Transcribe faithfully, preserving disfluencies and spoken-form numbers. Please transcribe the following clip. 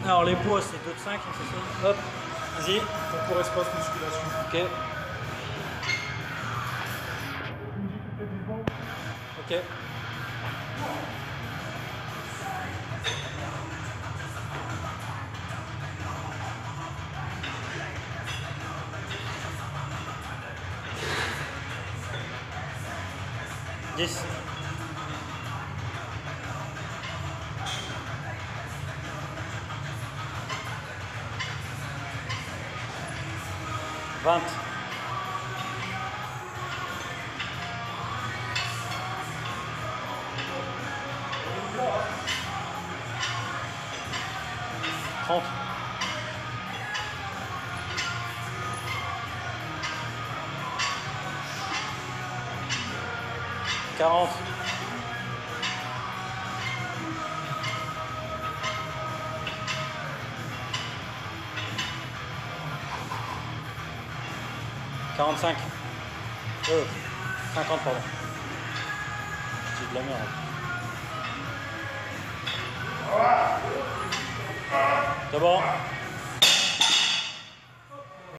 Alors les poids c'est deux de cinq, c'est ça. Hop, vas-y. Concours espace musculation. Ok. Ok. dix. vingt. trente. quarante. quarante-cinq. Euh, cinquante, pardon. C'est de la merde. C'est bon.